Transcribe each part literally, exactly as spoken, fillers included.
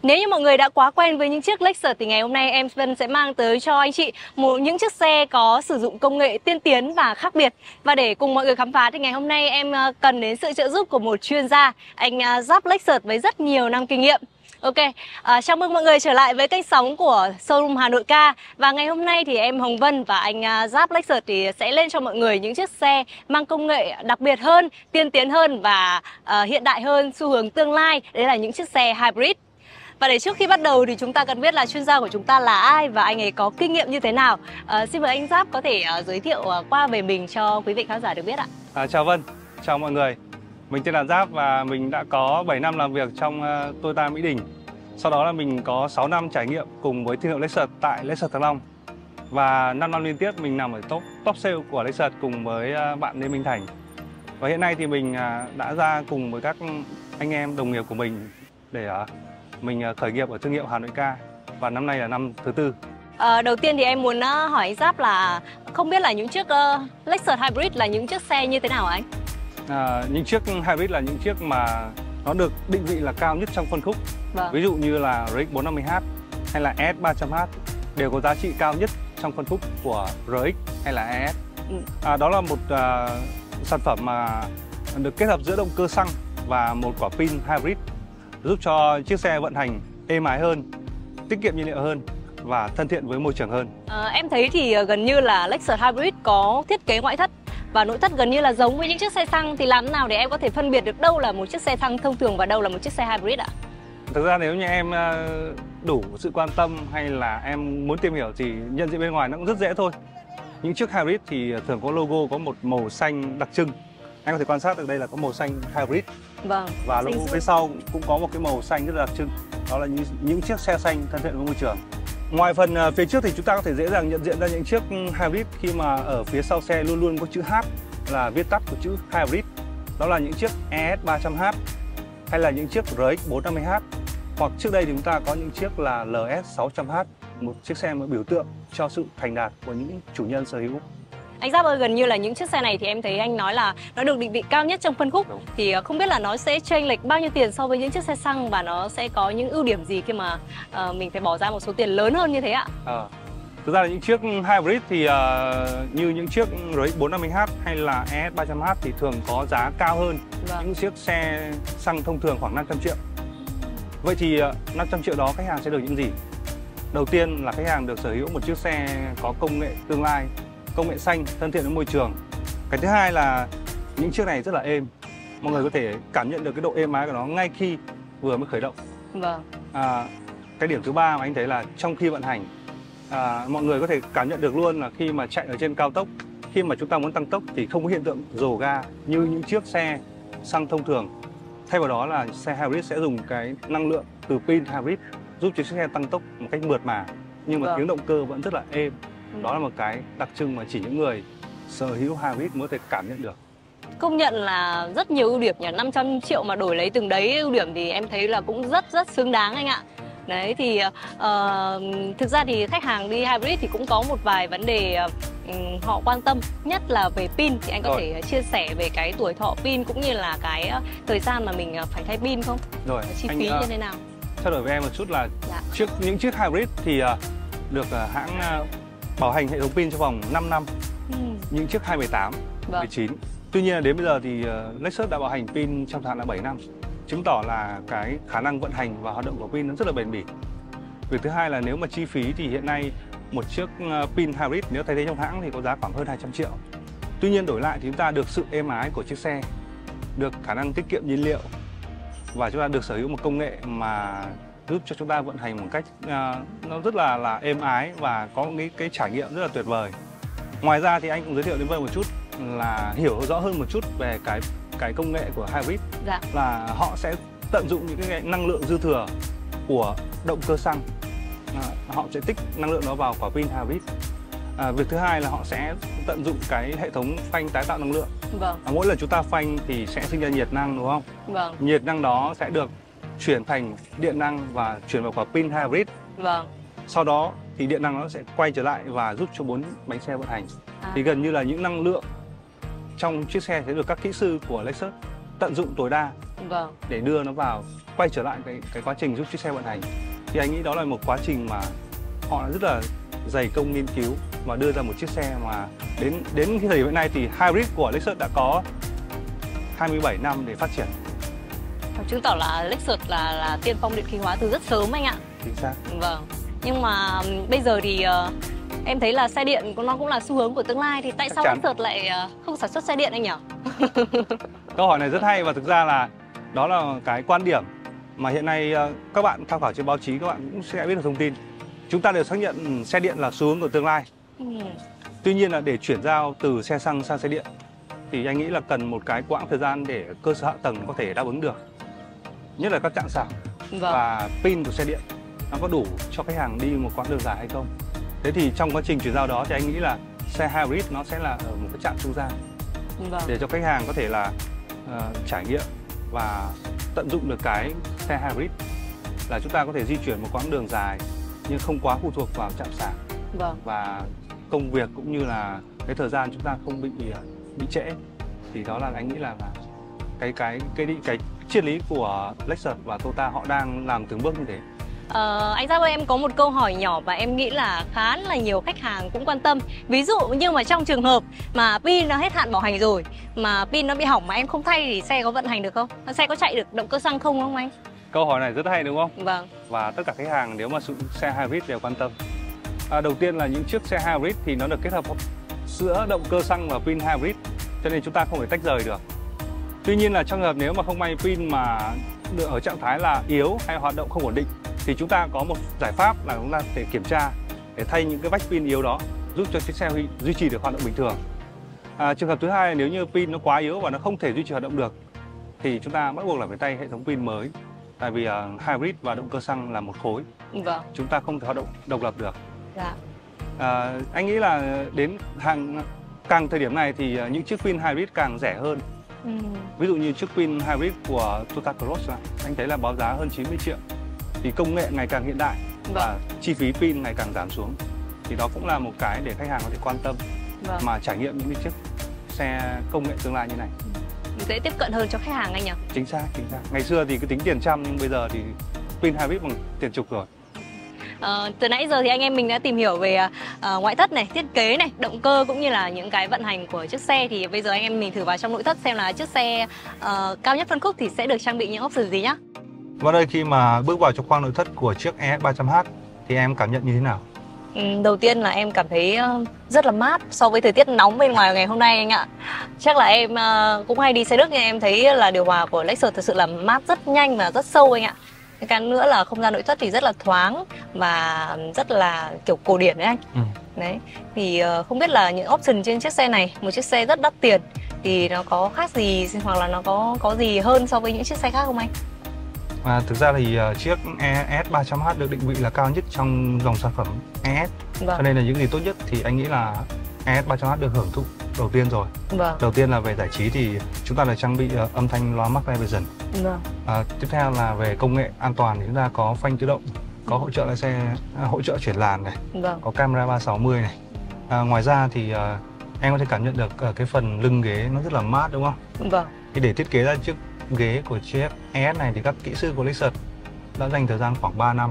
Nếu như mọi người đã quá quen với những chiếc Lexus thì ngày hôm nay em Vân sẽ mang tới cho anh chị một những chiếc xe có sử dụng công nghệ tiên tiến và khác biệt. Và để cùng mọi người khám phá thì ngày hôm nay em cần đến sự trợ giúp của một chuyên gia, anh Giáp Lexus với rất nhiều năm kinh nghiệm. Ok, à, chào mừng mọi người trở lại với kênh sóng của showroom Hà Nội Car. Và ngày hôm nay thì em Hồng Vân và anh Giáp Lexus thì sẽ lên cho mọi người những chiếc xe mang công nghệ đặc biệt hơn, tiên tiến hơn và uh, hiện đại hơn, xu hướng tương lai. Đấy là những chiếc xe hybrid. Và để trước khi bắt đầu thì chúng ta cần biết là chuyên gia của chúng ta là ai và anh ấy có kinh nghiệm như thế nào. À, xin mời anh Giáp có thể uh, giới thiệu uh, qua về mình cho quý vị khán giả được biết ạ. À, chào Vân, chào mọi người. Mình tên là Giáp và mình đã có bảy năm làm việc trong uh, Toyota Mỹ Đình. Sau đó là mình có sáu năm trải nghiệm cùng với thương hiệu Lexus tại Lexus Thăng Long. Và năm năm liên tiếp mình nằm ở top top sale của Lexus cùng với uh, bạn Lê Minh Thành. Và hiện nay thì mình uh, đã ra cùng với các anh em đồng nghiệp của mình để uh, mình uh, khởi nghiệp ở thương hiệu Hà Nội Car. Và năm nay là năm thứ tư. À, đầu tiên thì em muốn uh, hỏi anh Giáp là không biết là những chiếc uh, Lexus Hybrid là những chiếc xe như thế nào hả anh? À, những chiếc Hybrid là những chiếc mà nó được định vị là cao nhất trong phân khúc. Vâng. Ví dụ như là R X bốn năm mươi H hay là E S ba trăm H đều có giá trị cao nhất trong phân khúc của R X hay là E S. Ừ. À, đó là một uh, sản phẩm mà được kết hợp giữa động cơ xăng và một quả pin hybrid, giúp cho chiếc xe vận hành êm ái hơn, tiết kiệm nhiên liệu hơn và thân thiện với môi trường hơn. À, em thấy thì gần như là Lexus Hybrid có thiết kế ngoại thất và nội thất gần như là giống với những chiếc xe xăng, thì làm thế nào để em có thể phân biệt được đâu là một chiếc xe xăng thông thường và đâu là một chiếc xe hybrid ạ? Thực ra nếu như em đủ sự quan tâm hay là em muốn tìm hiểu thì nhận diện bên ngoài nó cũng rất dễ thôi. Những chiếc hybrid thì thường có logo có một màu xanh đặc trưng. Anh có thể quan sát được đây là có màu xanh hybrid. Vâng. Và logo phía sau cũng có một cái màu xanh rất là đặc trưng. Đó là những, những chiếc xe xanh thân thiện với môi trường. Ngoài phần phía trước thì chúng ta có thể dễ dàng nhận diện ra những chiếc hybrid khi mà ở phía sau xe luôn luôn có chữ H là viết tắt của chữ hybrid. Đó là những chiếc E S ba trăm H hay là những chiếc R X bốn năm mươi H. Hoặc trước đây thì chúng ta có những chiếc là L S sáu trăm H, một chiếc xe mà biểu tượng cho sự thành đạt của những chủ nhân sở hữu. Anh Giáp ơi, gần như là những chiếc xe này thì em thấy anh nói là nó được định vị cao nhất trong phân khúc. Đúng. Thì không biết là nó sẽ chênh lệch bao nhiêu tiền so với những chiếc xe xăng và nó sẽ có những ưu điểm gì khi mà uh, mình phải bỏ ra một số tiền lớn hơn như thế ạ? À, thực ra là những chiếc hybrid thì uh, như những chiếc R X bốn năm mươi H hay là E S ba trăm H thì thường có giá cao hơn. Vâng. Những chiếc xe xăng thông thường khoảng năm trăm triệu. Vậy thì uh, năm trăm triệu đó khách hàng sẽ được những gì? Đầu tiên là khách hàng được sở hữu một chiếc xe có công nghệ tương lai, công nghệ xanh, thân thiện với môi trường. Cái thứ hai là những chiếc này rất là êm. Mọi người có thể cảm nhận được cái độ êm ái của nó ngay khi vừa mới khởi động. Vâng. À, cái điểm thứ ba mà anh thấy là trong khi vận hành, à, mọi người có thể cảm nhận được luôn là khi mà chạy ở trên cao tốc, khi mà chúng ta muốn tăng tốc thì không có hiện tượng rồ ga như những chiếc xe xăng thông thường. Thay vào đó là xe hybrid sẽ dùng cái năng lượng từ pin hybrid giúp chiếc xe tăng tốc một cách mượt mà, nhưng mà vâng. tiếng động cơ vẫn rất là êm. Đó là một cái đặc trưng mà chỉ những người sở hữu hybrid mới có thể cảm nhận được. Công nhận là rất nhiều ưu điểm nhỉ, năm trăm triệu mà đổi lấy từng đấy ưu điểm thì em thấy là cũng rất rất xứng đáng anh ạ. Đấy thì uh, thực ra thì khách hàng đi hybrid thì cũng có một vài vấn đề uh, họ quan tâm, nhất là về pin. Thì anh có Rồi. thể chia sẻ về cái tuổi thọ pin cũng như là cái uh, thời gian mà mình uh, phải thay pin không? Rồi, chi anh, phí uh, như thế nào? Trao đổi với em một chút là dạ. trước những chiếc hybrid thì uh, được uh, hãng uh, bảo hành hệ thống pin trong vòng năm năm. Ừ. Những chiếc hai mười tám, vâng. mười chín. Tuy nhiên là đến bây giờ thì uh, Lexus đã bảo hành pin trong tháng là bảy năm, chứng tỏ là cái khả năng vận hành và hoạt động của pin nó rất là bền bỉ. Việc thứ hai là nếu mà chi phí thì hiện nay một chiếc uh, pin hybrid nếu thay thế trong hãng thì có giá khoảng hơn hai trăm triệu. Tuy nhiên đổi lại thì chúng ta được sự êm ái của chiếc xe, được khả năng tiết kiệm nhiên liệu và chúng ta được sở hữu một công nghệ mà giúp cho chúng ta vận hành một cách uh, nó rất là là êm ái và có cái cái trải nghiệm rất là tuyệt vời. Ngoài ra thì anh cũng giới thiệu đến Vân một chút là hiểu rõ hơn một chút về cái cái công nghệ của hybrid. Dạ. Là họ sẽ tận dụng những cái năng lượng dư thừa của động cơ xăng, à, họ sẽ tích năng lượng đó vào quả pin hybrid. À, việc thứ hai là họ sẽ tận dụng cái hệ thống phanh tái tạo năng lượng. Vâng. À, mỗi lần chúng ta phanh thì sẽ sinh ra nhiệt năng, đúng không? Vâng. Nhiệt năng đó sẽ được chuyển thành điện năng và chuyển vào quả pin hybrid. Vâng. Sau đó thì điện năng nó sẽ quay trở lại và giúp cho bốn bánh xe vận hành. À. Thì gần như là những năng lượng trong chiếc xe sẽ được các kỹ sư của Lexus tận dụng tối đa Vâng. để đưa nó vào quay trở lại cái cái quá trình giúp chiếc xe vận hành. Thì anh nghĩ đó là một quá trình mà họ rất là dày công nghiên cứu và đưa ra một chiếc xe mà đến đến cái thời điểm hiện nay thì hybrid của Lexus đã có hai mươi bảy năm để phát triển. Chứng tỏ là Lexus là là tiên phong điện khí hóa từ rất sớm anh ạ. Chính xác. Vâng. Nhưng mà bây giờ thì uh, em thấy là xe điện nó cũng là xu hướng của tương lai, thì tại Chắc sao chắn. Lexus lại uh, không sản xuất xe điện anh nhỉ? Câu hỏi này rất hay và thực ra là đó là cái quan điểm mà hiện nay uh, các bạn tham khảo trên báo chí, các bạn cũng sẽ biết được thông tin. Chúng ta đều xác nhận xe điện là xu hướng của tương lai. Ừ. Tuy nhiên là để chuyển giao từ xe xăng sang xe điện thì anh nghĩ là cần một cái quãng thời gian để cơ sở hạ tầng có thể đáp ứng được, nhất là các trạm sạc. Vâng. Và pin của xe điện nó có đủ cho khách hàng đi một quãng đường dài hay không. Thế thì trong quá trình chuyển giao đó thì anh nghĩ là xe hybrid nó sẽ là ở một cái trạm trung gian. Vâng. Để cho khách hàng có thể là uh, trải nghiệm và tận dụng được cái xe hybrid, là chúng ta có thể di chuyển một quãng đường dài nhưng không quá phụ thuộc vào trạm sạc. Vâng. Và công việc cũng như là cái thời gian chúng ta không bị bị trễ. Thì đó là anh nghĩ là, là cái cái cái cái, cái triết lý của Lexus và Toyota, họ đang làm từng bước như thế. Ờ, anh Giáp ơi, em có một câu hỏi nhỏ và em nghĩ là khá là nhiều khách hàng cũng quan tâm. Ví dụ như mà trong trường hợp mà pin nó hết hạn bảo hành rồi, mà pin nó bị hỏng mà em không thay thì xe có vận hành được không? Xe có chạy được động cơ xăng không không anh? Câu hỏi này rất hay đúng không? Vâng. Và tất cả khách hàng nếu mà sử dụng xe hybrid đều quan tâm. À, đầu tiên là những chiếc xe hybrid thì nó được kết hợp giữa động cơ xăng và pin hybrid, cho nên chúng ta không thể tách rời được. Tuy nhiên là trong trường hợp nếu mà không may pin mà được ở trạng thái là yếu hay hoạt động không ổn định thì chúng ta có một giải pháp là chúng ta thể kiểm tra để thay những cái vách pin yếu đó, giúp cho chiếc xe duy trì được hoạt động bình thường. À, trường hợp thứ hai là nếu như pin nó quá yếu và nó không thể duy trì hoạt động được thì chúng ta bắt buộc là phải thay hệ thống pin mới. Tại vì uh, hybrid và động cơ xăng là một khối. Vâng. Chúng ta không thể hoạt động độc lập được. Dạ. À, anh nghĩ là đến hàng càng thời điểm này thì uh, những chiếc pin hybrid càng rẻ hơn. Ừ. Ví dụ như chiếc pin hybrid của Toyota Cross này, anh thấy là báo giá hơn chín mươi triệu. Thì công nghệ ngày càng hiện đại và chi phí pin ngày càng giảm xuống. Thì đó cũng là một cái để khách hàng có thể quan tâm. Vâng. Mà trải nghiệm những cái chiếc xe công nghệ tương lai như này. Dễ tiếp cận hơn cho khách hàng anh nhỉ? Chính xác, chính xác. Ngày xưa thì cứ tính tiền trăm nhưng bây giờ thì pin hybrid bằng tiền chục rồi. Ờ, từ nãy giờ thì anh em mình đã tìm hiểu về uh, ngoại thất này, thiết kế này, động cơ cũng như là những cái vận hành của chiếc xe. Thì bây giờ anh em mình thử vào trong nội thất xem là chiếc xe uh, cao nhất phân khúc thì sẽ được trang bị những option gì nhá. Và đây khi mà bước vào trong khoang nội thất của chiếc e ét ba trăm H thì em cảm nhận như thế nào? Ừ, đầu tiên là em cảm thấy rất là mát so với thời tiết nóng bên ngoài ngày hôm nay anh ạ. Chắc là em uh, cũng hay đi xe Đức nhưng em thấy là điều hòa của Lexus thực sự là mát rất nhanh và rất sâu anh ạ. Cái nữa là không gian nội thất thì rất là thoáng và rất là kiểu cổ điển đấy anh. Ừ. Đấy. Thì uh, không biết là những option trên chiếc xe này, một chiếc xe rất đắt tiền thì nó có khác gì hoặc là nó có có gì hơn so với những chiếc xe khác không anh? À, thực ra thì uh, chiếc e ét ba trăm H được định vị là cao nhất trong dòng sản phẩm e ét. Vâng. Cho nên là những gì tốt nhất thì anh nghĩ là e ét ba trăm H được hưởng thụ đầu tiên rồi. Vâng. Đầu tiên là về giải trí thì chúng ta được trang bị uh, âm thanh loa Max Vision. Vâng. À, tiếp theo là về công nghệ an toàn thì chúng ta có phanh tự động, có hỗ trợ lái xe, à, hỗ trợ chuyển làn này, vâng. Có camera ba sáu mươi này. À, ngoài ra thì uh, em có thể cảm nhận được uh, cái phần lưng ghế nó rất là mát đúng không? Vâng. Thì để thiết kế ra chiếc ghế của chiếc e ét này thì các kỹ sư của Lexus đã dành thời gian khoảng ba năm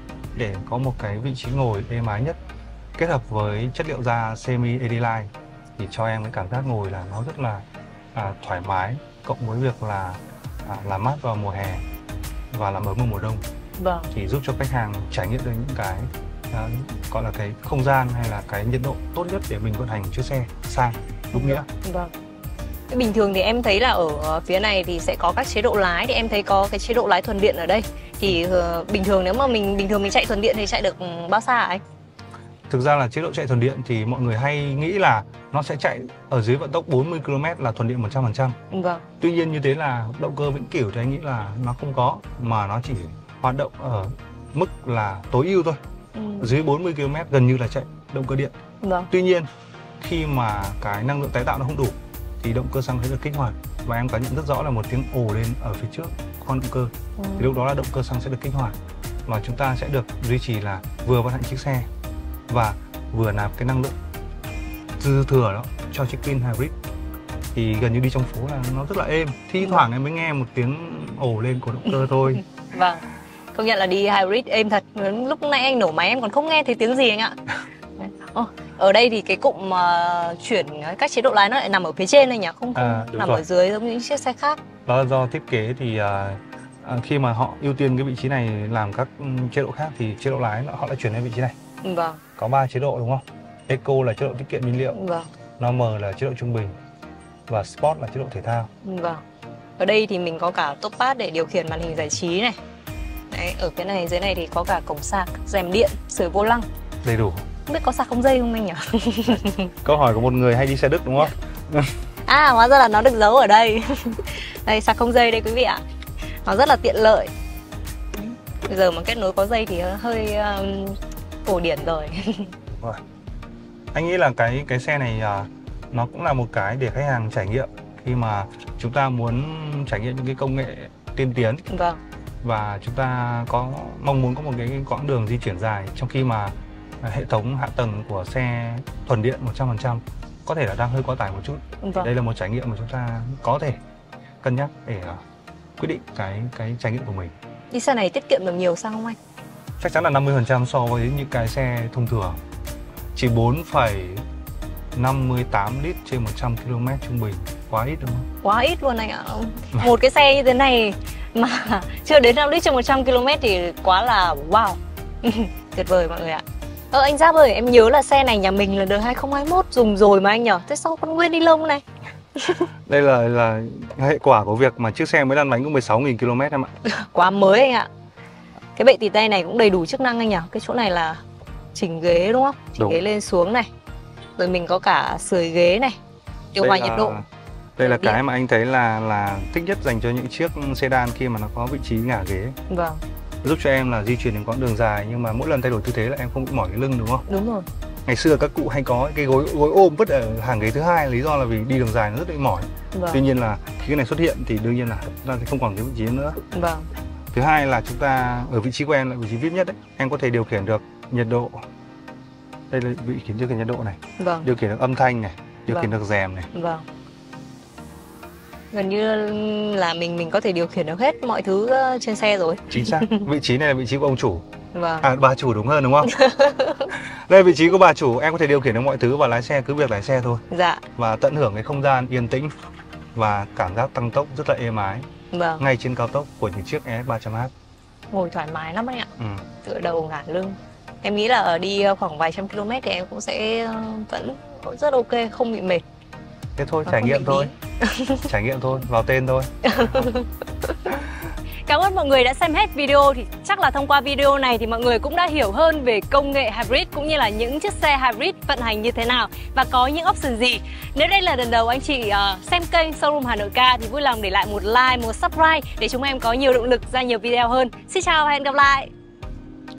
để có một cái vị trí ngồi êm ái nhất, kết hợp với chất liệu da semi Edeline thì cho em cái cảm giác ngồi là nó rất là à, thoải mái, cộng với việc là à, làm mát vào mùa hè và làm ấm vào mùa đông. Vâng. Thì giúp cho khách hàng trải nghiệm được những cái à, gọi là cái không gian hay là cái nhiệt độ tốt nhất để mình vận hành chiếc xe sang đúng nghĩa. Vâng. Bình thường thì em thấy là ở phía này thì sẽ có các chế độ lái, thì em thấy có cái chế độ lái thuần điện ở đây. Thì uh, bình thường nếu mà mình bình thường mình chạy thuần điện thì chạy được bao xa hả anh? Thực ra là chế độ chạy thuần điện thì mọi người hay nghĩ là nó sẽ chạy ở dưới vận tốc bốn mươi ki lô mét là thuần điện một trăm phần trăm. Vâng. Tuy nhiên như thế là động cơ vĩnh cửu thì anh nghĩ là nó không có, mà nó chỉ hoạt động ở mức là tối ưu thôi. Ừ. Dưới bốn mươi ki lô mét gần như là chạy động cơ điện. Vâng. Tuy nhiên khi mà cái năng lượng tái tạo nó không đủ thì động cơ xăng sẽ được kích hoạt, và em cảm nhận rất rõ là một tiếng ồ lên ở phía trước khoang động cơ. Ừ. Thì lúc đó là động cơ xăng sẽ được kích hoạt và chúng ta sẽ được duy trì là vừa vận hành chiếc xe và vừa nạp cái năng lượng dư thừa đó cho chiếc pin hybrid. thì gần như đi trong phố là nó rất là êm. Thi thoảng em mới nghe một tiếng ồ lên của động cơ thôi. Vâng, công nhận là đi hybrid êm thật. Lúc nãy anh nổ máy em còn không nghe thấy tiếng gì anh ạ. Ồ, ở đây thì cái cụm uh, chuyển các chế độ lái nó lại nằm ở phía trên này nhỉ, không, không À, nằm rồi. ở dưới giống như những chiếc xe khác. Đó là do thiết kế thì uh, khi mà họ ưu tiên cái vị trí này làm các um, chế độ khác thì chế độ lái họ lại chuyển lên vị trí này. Vâng. Có ba chế độ đúng không? Eco là chế độ tiết kiệm nhiên liệu, Vâng. Normal là chế độ trung bình và Sport là chế độ thể thao. Vâng. Ở đây thì mình có cả top pad để điều khiển màn hình giải trí này. Đấy, ở cái này dưới này thì có cả cổng sạc, rèm điện, sưởi vô lăng. Đầy đủ. Không biết có sạc không dây không anh nhỉ? Câu hỏi của một người hay đi xe Đức đúng không? À, hóa ra là nó được giấu ở đây. Đây, sạc không dây đây quý vị ạ. Nó rất là tiện lợi. Bây giờ mà kết nối có dây thì hơi um, cổ điển rồi. Rồi. Anh nghĩ là cái cái xe này uh, nó cũng là một cái để khách hàng trải nghiệm khi mà chúng ta muốn trải nghiệm những cái công nghệ tiên tiến. Vâng. Và chúng ta có mong muốn có một cái quãng đường di chuyển dài, trong khi mà hệ thống hạ tầng của xe thuần điện một trăm phần trăm có thể là đang hơi quá tải một chút. Vâng. Đây là một trải nghiệm mà chúng ta có thể cân nhắc để uh, quyết định cái cái trải nghiệm của mình. Đi xe này tiết kiệm được nhiều sao không anh? Chắc chắn là năm mươi phần trăm so với những cái xe thông thường. Chỉ bốn phẩy năm mươi tám lít trên một trăm ki lô mét trung bình. Quá ít đúng không? Quá ít luôn anh ạ. Một cái xe như thế này mà chưa đến năm lít trên một trăm ki lô mét thì quá là wow. Tuyệt vời mọi người ạ. Ờ anh Giáp ơi, em nhớ là xe này nhà mình là đời hai không hai mốt dùng rồi mà anh nhở. Thế sao còn nguyên ni lông này? Đây là là hệ quả của việc mà chiếc xe mới lăn bánh có mười sáu nghìn ki lô mét em ạ. Quá mới anh ạ. Cái bệ tì tay này cũng đầy đủ chức năng anh nhỉ. Cái chỗ này là chỉnh ghế đúng không? Chỉnh Đúng. ghế lên xuống này. Rồi mình có cả sưởi ghế này, điều hòa nhiệt độ. Đây là cái mà anh thấy là là thích nhất dành cho những chiếc sedan khi mà nó có vị trí ngả ghế. Vâng. Giúp cho em là di chuyển đến quãng đường dài nhưng mà mỗi lần thay đổi tư thế là em không bị mỏi cái lưng đúng không? Đúng rồi. Ngày xưa các cụ hay có cái gối gối ôm vứt ở hàng ghế thứ hai, lý do là vì đi đường dài nó rất bị mỏi. Vâng. Tuy nhiên là khi cái này xuất hiện thì đương nhiên là chúng ta sẽ không còn cái vị trí nữa. Vâng. Thứ hai là chúng ta ở vị trí của em là vị trí vi ai pi nhất đấy, em có thể điều khiển được nhiệt độ. Đây là vị trí điều khiển nhiệt độ này. Vâng. Điều khiển được âm thanh này, điều Vâng. khiển được rèm này. Vâng. Gần như là mình mình có thể điều khiển được hết mọi thứ trên xe rồi. Chính xác. Vị trí này là vị trí của ông chủ. Vâng. À, bà chủ đúng hơn đúng không? Đây là vị trí của bà chủ, em có thể điều khiển được mọi thứ và lái xe cứ việc lái xe thôi. Dạ. Và tận hưởng cái không gian yên tĩnh và cảm giác tăng tốc rất là êm ái. Vâng. Ngay trên cao tốc của những chiếc e ét ba trăm H. Ngồi thoải mái lắm anh ạ. Ừ. Tựa đầu ngả lưng. Em nghĩ là ở đi khoảng vài trăm km thì em cũng sẽ vẫn rất ok, không bị mệt. Thế thôi, Và trải không nghiệm bị thôi. Trải nghiệm thôi, vào tên thôi. Cảm ơn mọi người đã xem hết video. Thì chắc là thông qua video này thì mọi người cũng đã hiểu hơn về công nghệ hybrid cũng như là những chiếc xe hybrid vận hành như thế nào và có những option gì. Nếu đây là lần đầu anh chị uh, xem kênh Showroom Hà Nội Car thì vui lòng để lại một like, một subscribe để chúng em có nhiều động lực ra nhiều video hơn. Xin chào và hẹn gặp lại.